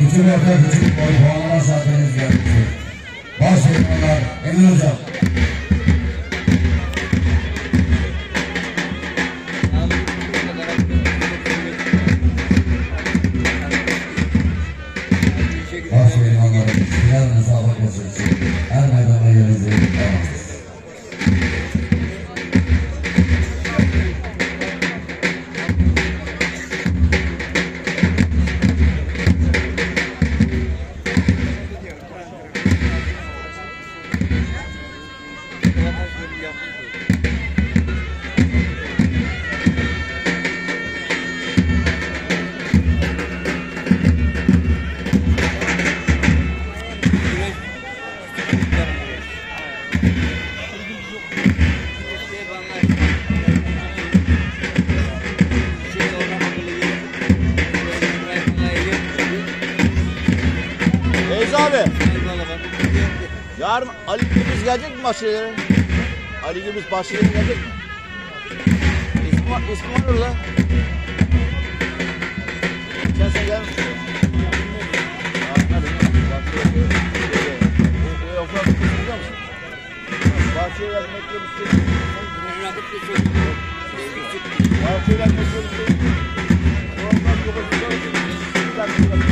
Küçük orta küçük boy puanlama saatiniz gelmiştir. Başlayınlar Emin Hocam. Başlayınlar final müsabakası için her meydana yerinizi alınız. Feyzi abi. Yarın Ali Gürbüz gelecek mi Bahçeli'ye? Ali Gürbüz Bahçeli'ye gelecek mi? İsmi var orada. Sen gelir misin? Bahçeli'ye gelmek yok istedim. Bahçeli'ye gelmek yok istedim.